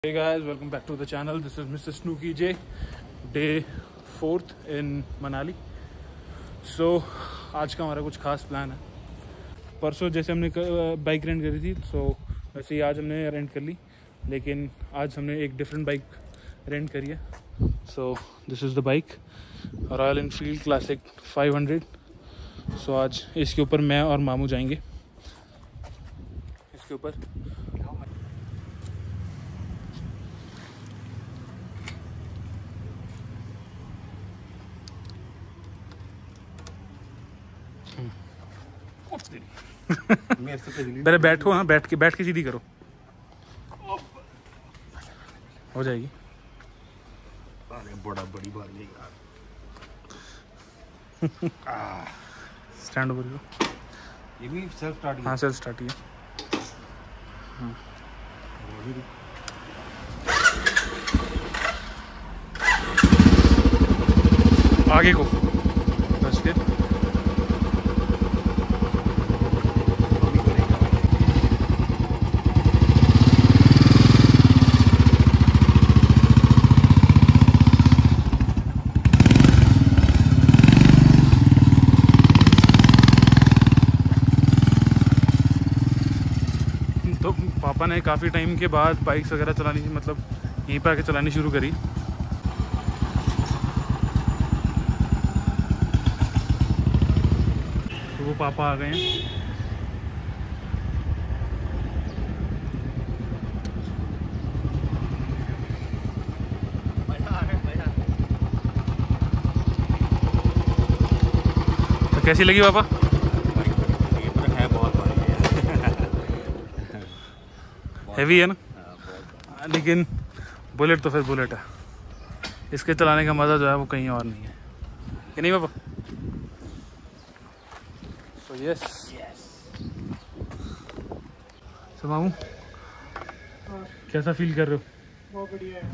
Hey guys, welcome back to the channel. This is Mr. Snooki J, day 4th in Manali. So आज का हमारा कुछ खास plan है। परसों जैसे हमने बाइक रेंट करी थी, वैसे ही आज हमने रेंट कर ली, लेकिन आज हमने एक डिफरेंट बाइक रेंट करी है। So this is the bike, Royal Enfield classic 500। So आज इसके ऊपर मैं और मामू जाएंगे इसके ऊपर। पहले बैठो, हाँ बैठ के सीधी करो, हो जाएगी। बड़ा बड़ी भारी स्टैंड ओवर। ये भी सेल्फ स्टार्ट। हाँ सेल्फ स्टार्ट ही है। आगे को बस के तो पापा ने काफ़ी टाइम के बाद बाइक्स वगैरह चलानी, मतलब यहीं पर आके चलानी शुरू करी। तो वो पापा आ गए हैं। तो कैसी लगी पापा? हैवी है ना, लेकिन बुलेट तो फिर बुलेट है। इसके चलाने का मज़ा जो है वो कहीं और नहीं है, कि नहीं पापा? So yes. सो मामू कैसा फील कर रहे हो? बहुत बढ़िया है,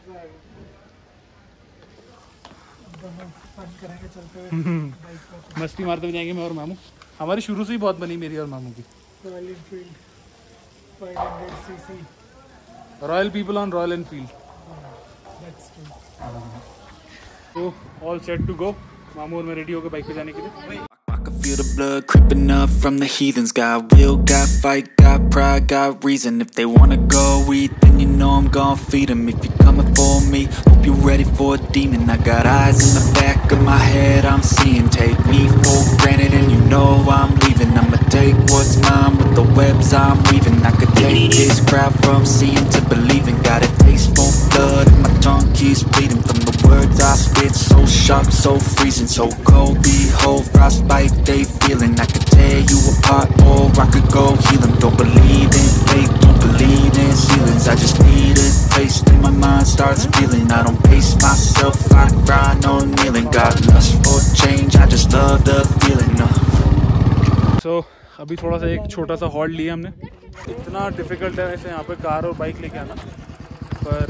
फन करेंगे चलते हुए बाइक पर। मस्ती मारते हुए जाएंगे मैं और मामू। हमारी शुरू से ही बहुत बनी, मेरी और मामू की। Royal Enfield 500 cc। Royal people on Royal Enfield. That's true। तो ऑल सेट टू गो। मामू और मैं रेडी हो गए बाइक पे जाने के लिए। I can feel the blood creeping up from the heathens. Got will, got fight, got pride, got reason. If they wanna go eat, then you know I'm gon' feed them. If you're coming for me, hope you're ready for a demon. I got eyes in the back of my head, I'm seeing. Take me for granted and you know I'm leaving. I'ma take what's mine with the webs I'm weaving. I could take this crowd from seeing to believing. Got a taste for blood and my tongue keeps bleeding from the words I spit. So sharp, so freezing, so cold. Behold, frostbite they feeling. I could tear you apart or I could go heal them. Don't believe in fate, don't believe in ceilings. I just need a taste and my mind starts feeling. I don't pace myself, I grind on kneeling. Got lust for change, I just love the feeling. So अभी थोड़ा सा एक छोटा सा halt लिया हमने। इतना difficult है वैसे यहाँ पे कार और बाइक लेके आना, पर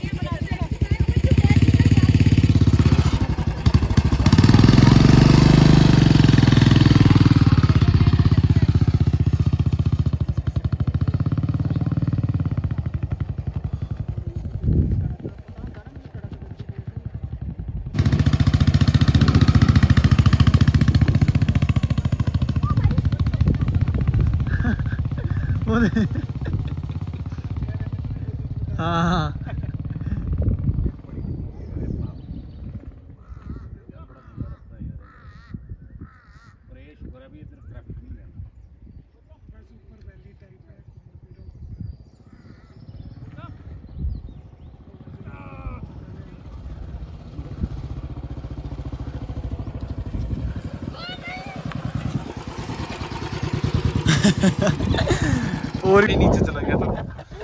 हाँ और ही नीचे चला गया था।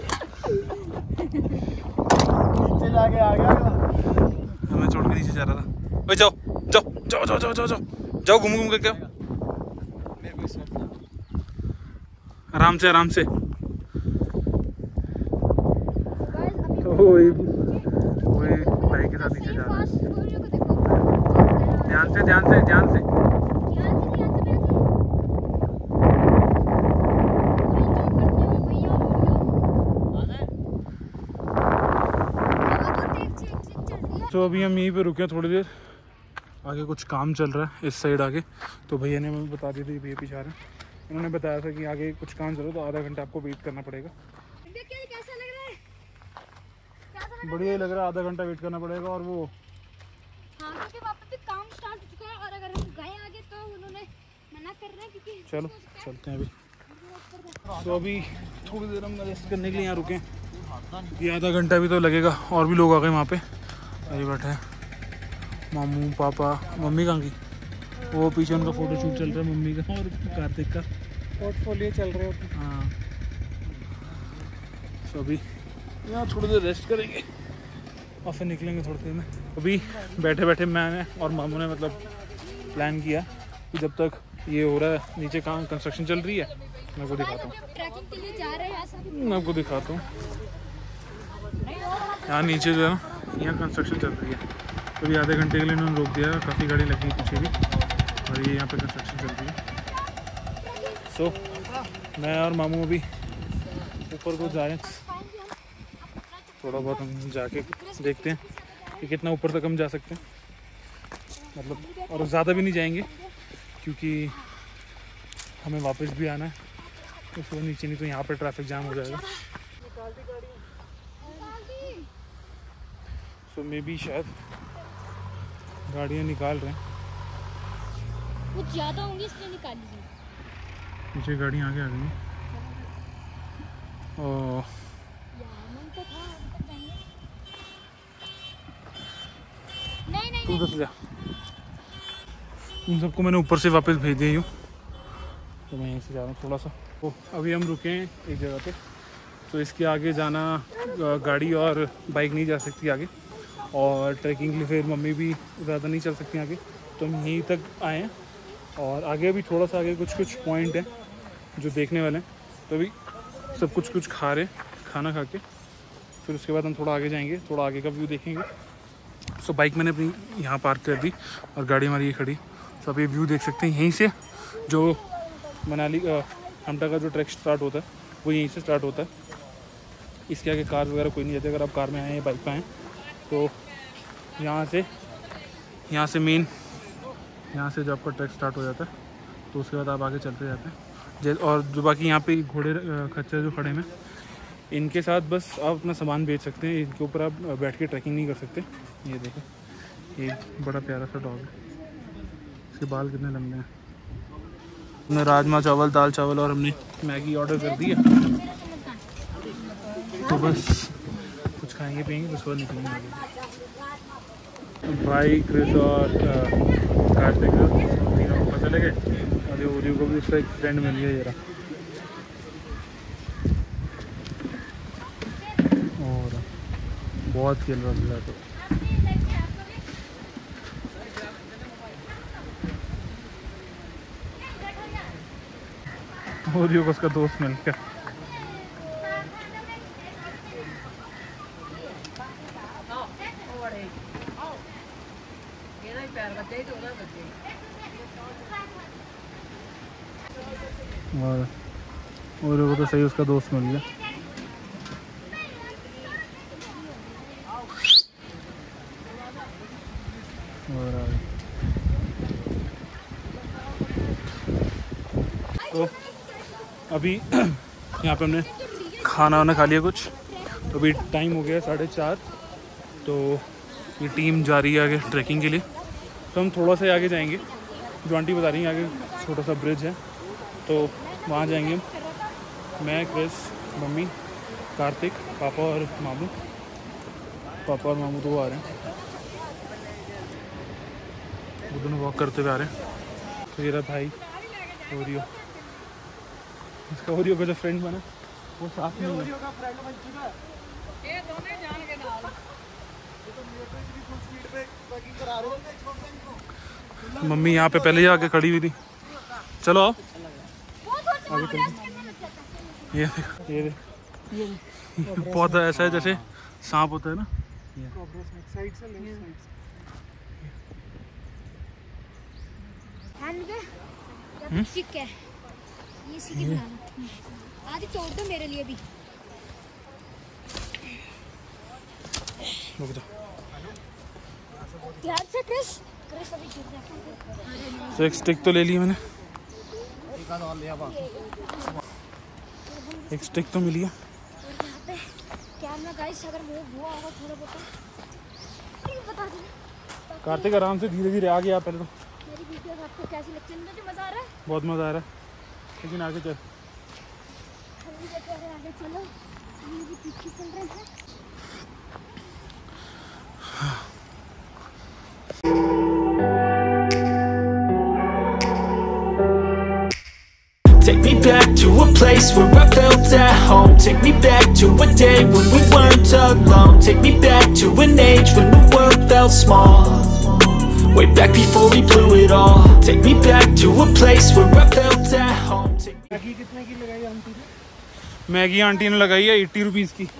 नीचे जाके आ गया। हमें छोड़ के नीचे जा रहा था। ओए जाओ जाओ जाओ जाओ जाओ जाओ जाओ जाओ, घूम घूम करके आओ। आराम से आराम से। ओए भाई के साथ नीचे जा रहा है। ध्यान से ध्यान से ध्यान से। तो अभी हम यहीं पे रुके थोड़ी देर, आगे कुछ काम चल रहा है इस साइड आगे। तो भैया ने हमें बता दी थी, भैया पीछे आ रहे हैं, उन्होंने बताया था कि आगे कुछ काम चल रहा है तो आधा घंटा आपको वेट करना पड़ेगा। कैसा लग रहा है? बढ़िया ही लग रहा है, आधा घंटा वेट करना पड़ेगा। और वो हाँ, क्योंकि वहाँ पे भी काम स्टार्ट हो चुका है और अगर हम गए आगे तो उन्होंने मना कर रहे हैं क्योंकि चलो चलते हैं अभी। तो अभी थोड़ी देर हम रेस्ट करने के लिए यहाँ रुके, ये आधा घंटा भी तो लगेगा। और भी लोग आ गए वहाँ पे, अरे बैठे हैं मामू पापा। मम्मी कहाँ की? वो पीछे उनका फोटो शूट चल रहा है मम्मी का और कार्तिक का, पोर्टफोलियो चल रहे होते। हाँ। तो अभी यहाँ थोड़ी देर रेस्ट करेंगे और फिर निकलेंगे थोड़ी देर में। अभी बैठे बैठे मैंने और मामू ने मतलब प्लान किया कि जब तक ये हो रहा है नीचे काम कंस्ट्रक्शन चल रही है, मैं आपको दिखाता हूँ, ट्रैकिंग के लिए जा रहे हैं ऐसा भी। मैं आपको दिखाता हूँ। यहाँ नीचे जो है ना, यहाँ कंस्ट्रक्शन चल रही है। तो अभी आधे घंटे के लिए इन्होंने रोक दिया, काफ़ी गाड़ी लगी पीछे भी, और ये यहाँ पे कंस्ट्रक्शन चल रही है। सो मैं और मामू अभी ऊपर को जा रहे हैं, थोड़ा बहुत हम जाके देखते हैं कि कितना ऊपर तक हम जा सकते हैं, मतलब और ज़्यादा भी नहीं जाएंगे क्योंकि हमें वापस भी आना है। तो उसको नीचे नहीं तो यहाँ पे ट्रैफिक जाम हो जाएगा। सो मे बी शायद गाड़ियाँ निकाल रहे हैं, कुछ ज़्यादा होंगी इसलिए निकाल लीजिए। नीचे गाड़ियाँ आगे आ गई हैं। और नहीं तू दस जा, उन सबको मैंने ऊपर से वापस भेज दिया यूँ, तो मैं यहीं से जा रहा हूँ थोड़ा सा। तो अभी हम रुके हैं एक जगह पे, तो इसके आगे जाना गाड़ी और बाइक नहीं जा सकती आगे, और ट्रैकिंग के लिए फिर मम्मी भी ज़्यादा नहीं चल सकती आगे, तो हम यहीं तक आए हैं। और आगे भी थोड़ा सा आगे कुछ पॉइंट हैं जो देखने वाले हैं, तो अभी सब कुछ खा रहे, खाना खा के फिर उसके बाद हम थोड़ा आगे जाएंगे, थोड़ा आगे का व्यू देखेंगे। सो बाइक मैंने अपनी यहाँ पार्क कर दी और गाड़ी हमारी ये खड़ी। तो आप ये व्यू देख सकते हैं, यहीं से जो मनाली हमटा का जो ट्रैक स्टार्ट होता है वो यहीं से स्टार्ट होता है। इसके आगे कार वगैरह कोई नहीं जाती। अगर आप कार में आए या बाइक पे आएँ तो यहाँ से मेन यहाँ से जो आपका ट्रैक स्टार्ट हो जाता है, तो उसके बाद आप आगे चलते जाते हैं। और जो बाकी यहाँ पे घोड़े खच्चर जो खड़े हैं, इनके साथ बस आप अपना सामान बेच सकते हैं, इनके ऊपर आप बैठ के ट्रैकिंग नहीं कर सकते। ये देखो, ये बड़ा प्यारा सा डॉग है, इसके बाल कितने लंबे हैं। हमने राजमा चावल, दाल चावल और हमने मैगी ऑर्डर कर दी है, तो बस कुछ खाएंगे पियेंगे, उसके बाद निकलेंगे। भाई क्रिस और कार्तिक तीनों ऊपर चले गए, और ये ओरियो को भी उसका एक फ्रेंड मिल गया ये रहा। और बहुत खेल रहा मिला तो ओरियो को उसका दोस्त मिल गया। और ओरियो को तो सही उसका दोस्त मिल गया। और तो अभी यहाँ पे हमने खाना वाना खा लिया कुछ, तो अभी टाइम हो गया 4:30। तो ये टीम जा रही है आगे ट्रैकिंग के लिए, तो हम थोड़ा सा आगे जाएंगे। जो आंटी बता रही हैं आगे छोटा सा ब्रिज है, तो वहाँ जाएंगे हम। मैं, क्रिस, मम्मी, कार्तिक, पापा और मामू। पापा और मामू तो वो आ रहे हैं, वो दोनों वॉक करते हुए आ रहे हैं। तो ये रहा भाई ओरियो, इसका ओरियो का जो फ्रेंड बना वो साथ में है। मम्मी यहाँ पे पहले ही आके खड़ी हुई थी। चलो आओ आगे चलो। ये पौधा ऐसा है जैसे सांप होता है ना। साइड से लेफ्ट साइड से। ठीक है, ये सीधी बनाना। आधी तोड़ दो मेरे लिए भी। रुक जा। ध्यान से क्रिस अभी गिर जाएगा। तो एक स्टिक तो ले ली मैंने, एक स्टिक तो मिली है। और यहाँ पे कैमरा गाइस अगर मूव हुआ होगा थोड़ा बहुत नहीं बता देना। कार्तिक आराम से धीरे धीरे आ गया पहले तो। मेरी वीडियो आपको कैसी लगती है? मुझे मजा आ रहा है, बहुत मज़ा आ रहा है, लेकिन आगे चल। हम भी कहते हैं आगे चलो, हम भी पीछे चल रहे हैं। Take me back to a place where I felt at home. Take me back to a day when we weren't alone. Take me back to an age when the world felt small. Way back before we blew it all. Take me back to a place where I felt at home. Maggi कितने की लगाई aunty ने? Maggie auntie ने लगाई है 80 rupees की।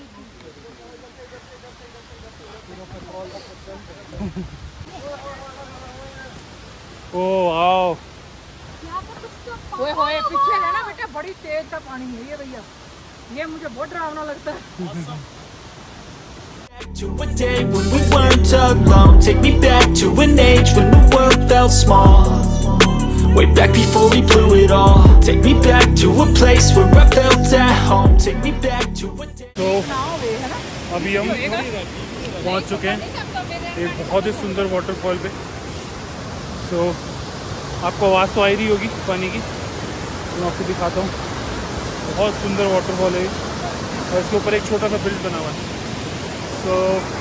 ओह आओ, ओए होए पीछे है ना बेटा, बड़ी तेज का पानी है ये भैया, ये मुझे बहुत डरावना लगता है। To a day when we weren't alone. Take me back to an age when the world felt small. Way back before we blew it all. Take me back to a place where I felt at home. Take me back to a day. तो अभी हम पहुंच चुके हैं एक बहुत ही सुंदर waterfall पे। तो आपको आवाज़ तो आ ही रही होगी पानी की, तो मैं आपको दिखाता हूँ। बहुत सुंदर वाटरफॉल है और इसके ऊपर एक छोटा सा ब्रिज बना हुआ है। तो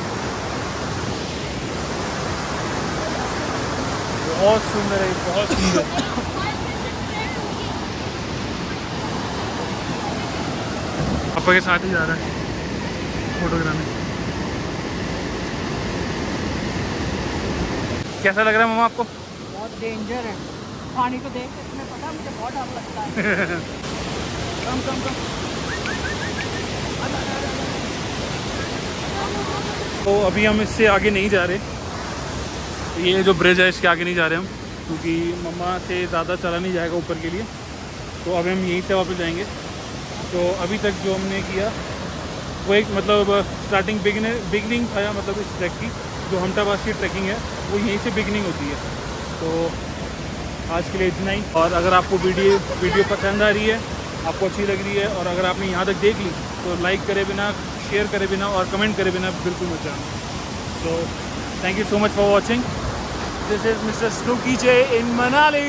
बहुत सुंदर है, बहुत सुंदर। पापा के साथ ही जा रहा है फोटोग्राफी। कैसा लग रहा है मामा आपको? बहुत डेंजर है, पानी को देख के तुम्हें पता मुझे बहुत डर लगता है। कम तो अभी हम इससे आगे नहीं जा रहे, ये जो ब्रिज है इसके आगे नहीं जा रहे हम, क्योंकि मम्मा से ज़्यादा चला नहीं जाएगा ऊपर के लिए। तो अभी हम यहीं से वापस जाएंगे। तो अभी तक जो हमने किया वो एक मतलब स्टार्टिंग बिगनिंग था, या मतलब इस ट्रैक की जो हमटा पास की ट्रैकिंग है वो यहीं से बिगनिंग होती है। तो आज के लिए इतना ही। और अगर आपको वीडियो पसंद आ रही है, आपको अच्छी लग रही है, और अगर आपने यहाँ तक देख ली तो लाइक करे बिना, शेयर करे बिना और कमेंट करे बिना बिल्कुल मत जाना। So thank you so much for watching. This is mister Snooky J in Manali.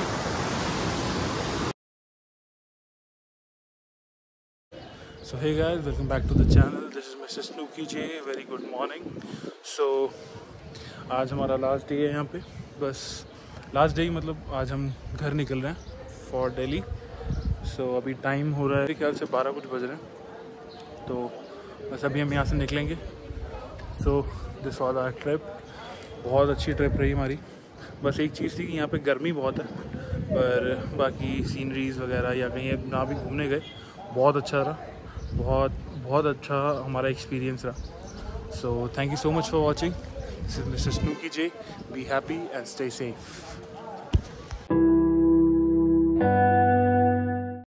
So hey guys, welcome back to the channel. This is Mr. Snooki J. Very good morning. So आज हमारा last day है यहाँ पे, बस last day ही मतलब आज हम घर निकल रहे हैं फॉर दिल्ली। सो अभी टाइम हो रहा है मेरे ख्याल से 12 कुछ बज रहे हैं। तो बस अभी हम यहाँ से निकलेंगे। So this was our trip, बहुत अच्छी ट्रिप रही हमारी। बस एक चीज़ थी कि यहाँ पे गर्मी बहुत है, पर बाकी सीनरीज़ वगैरह या कहीं ना भी घूमने गए, बहुत अच्छा रहा, बहुत अच्छा हमारा एक्सपीरियंस रहा। So thank you so much for watching. This is mister Snooky J. Be happy and stay safe.